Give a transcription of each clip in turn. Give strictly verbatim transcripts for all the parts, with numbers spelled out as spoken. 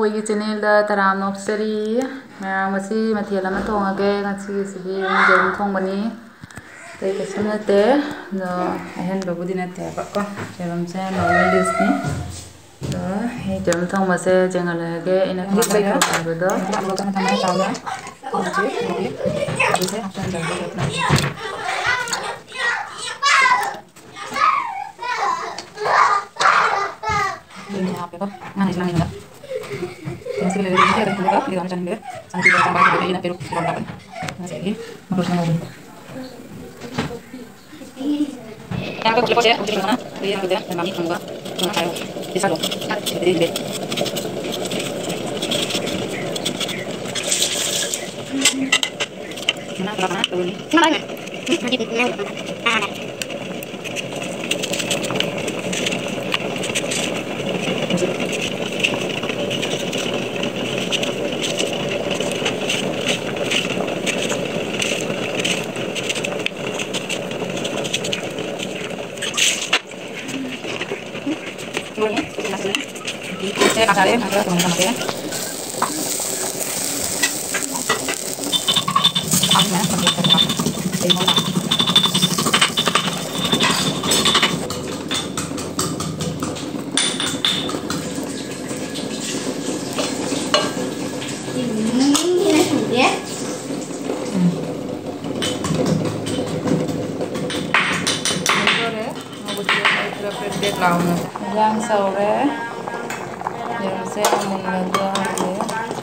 ꯃꯣꯏꯒꯤ ꯆꯦꯅꯦꯜꯗ ꯇꯔꯥꯝ ꯅꯣꯛꯆꯔꯤ ꯃꯌꯥꯝ ꯉꯁꯤ ꯃꯊꯦꯜ ꯑꯃ ꯊꯣꯡꯉꯒꯦ ꯉꯁꯤꯒꯤꯁꯤꯗꯤ ꯌꯦꯔꯨꯝ ꯊꯣꯡꯕꯅꯤ ꯑꯇꯩ ꯀꯩꯁꯨ ꯅꯠꯇꯦ ꯑꯗꯣ ꯑꯍꯦꯟꯕꯕꯨꯗꯤ ꯅꯠꯇꯦꯕꯀꯣ ꯌꯦꯔꯨꯝꯁꯦ ꯅꯣꯔꯃꯦꯜ ꯗꯤꯁꯅꯤ ꯑꯗꯣ ꯌꯦꯔꯨꯝ ꯊꯣꯡꯕꯁꯦ ꯖꯦꯡꯍꯜꯂꯒꯦ ꯑꯩꯅ ꯈ꯭ꯋꯥꯏ ꯍꯥꯏꯕꯗꯣ happy nggak nih selama ini masih lebih lebih ada juga di dalam channel sampai kita tambah lagi ini perlu berapa masih lagi harus nunggu yang aku lepas ya untuk mana dia yang udah dan kami tunggu cuma kayu bisa loh jadi ini mana berapa mana dulu nih mana saya kasih nanti kita tunggu sama dia. Amnya sambil terang. Ini mau yang sore yang saya menjaga ya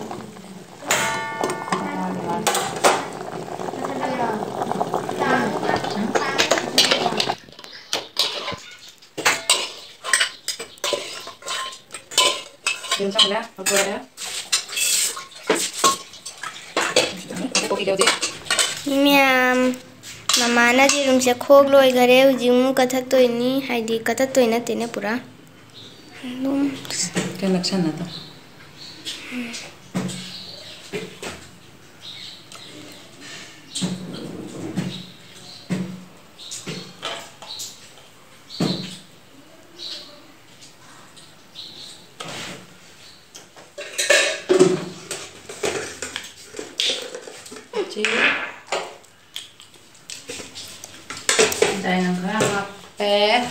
kencang ya aku ya Miam mama na ji rum se khog loi gare jimu kathak to ini haidi kathak to ina tene pura dum kan laksana ta đây là cái hộp bé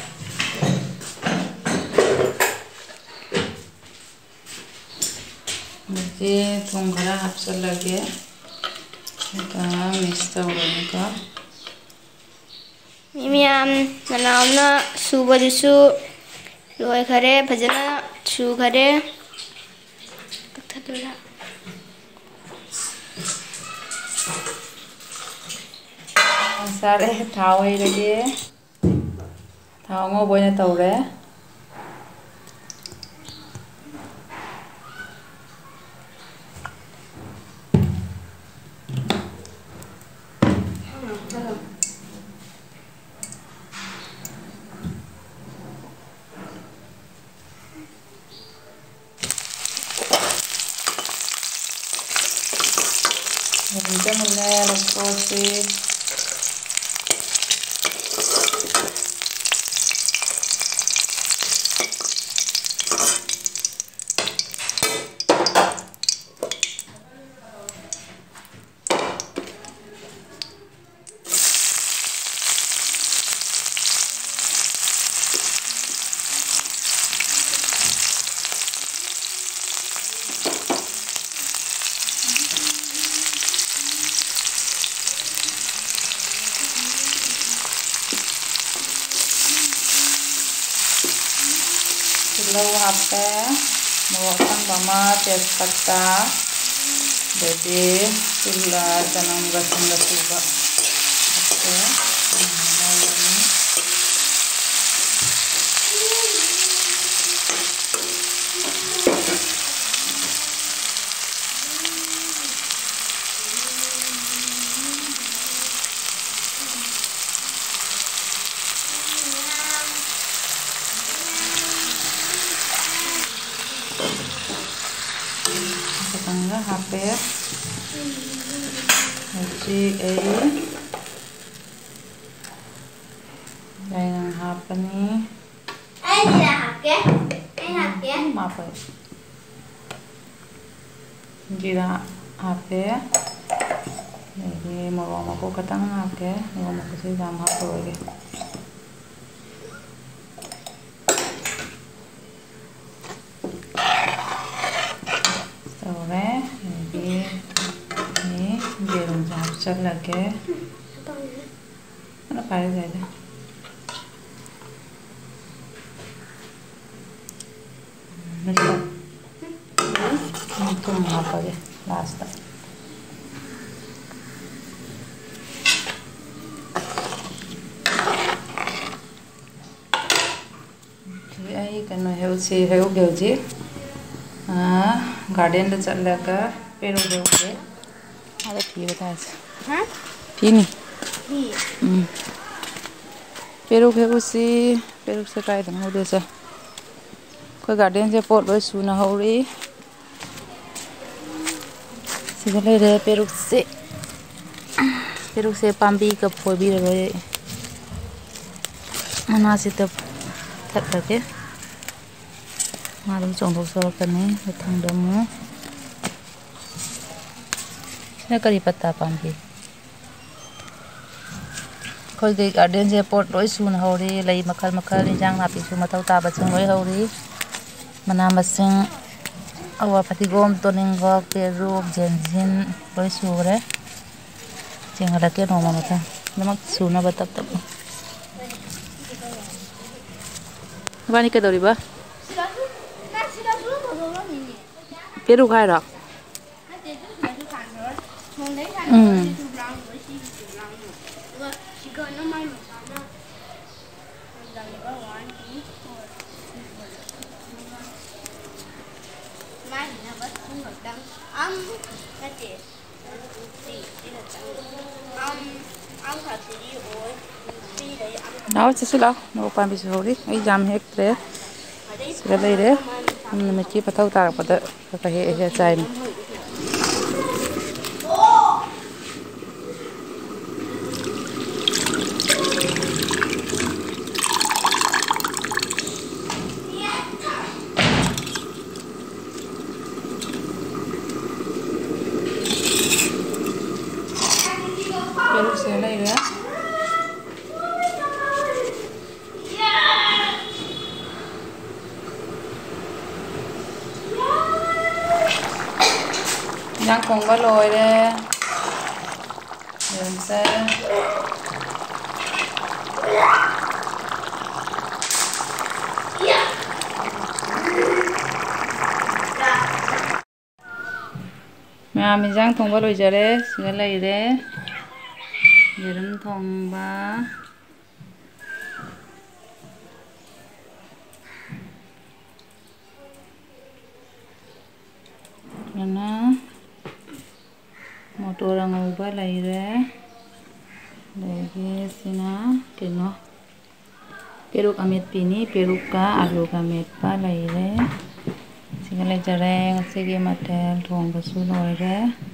이렇게 동그라 합설하게 일단 믹스 떠오르니까 Miam nanauna suba dusu loi khare phajana chu khare takthadura sare thao ai lagi thao ngo boina tawre Nanti mulai lokasi Lalu H P bawakan mama tespata jadi sudah tanam gas-gas juga oke setengah H P jadi eh yang H P nih ai là hạt ke ai hạt ke maaf ya जीरा हापे मोरग मको खतंग हापे मोरग मको से जाम हापरोगे तौरे ये जेरुम से हापचल्लगे ना पारे जायदा थुम हापगे last आई कनो हेउसी हेउगे जी गार्डन द चलगा पेरू हेउगे अरे फी बता हाँ फी नहीं फी पेरू हेउसी पेरू से काय दन हो देसा कोई गार्डन से पोट लोय सुना होरी सिगले रे पेरू से पेरू से पांबी का फोबी रे मना से तब थक लगे मालूम चौंधों सौ करने थंग दमू न करी पत्ता पांबी कोई दे गार्डन से पोट लोय सुन होरी लई मखल मखल इंजांग नापी सु मथौ ताबा चंग लोय होरी मना मसिंग अवा फतिगोम तोनिंगok पेरुक जेंजिन लोय सुरे चेंगला के नोमा मथा नमक सुना बतब तब बानी के दौरी बा पेरू खाय रो 음. Nào chứ xíu đâu, nó quan bị số đi, ấy jam hết đấy, cái đây đấy, mình chỉ phải thâu tạc vào đó, phải hệ hệ trái này. Cái xe đây đấy. Đang cùng với lồi đây, đường xe, mà mình đang cùng với lồi giờ đấy, cái này đấy, giấm thong ba. Karena motor orang ubah lahir lagi sina keno peruk amit pini peruka alu kamet pa lahir singale jareng segi matel thong basu lahir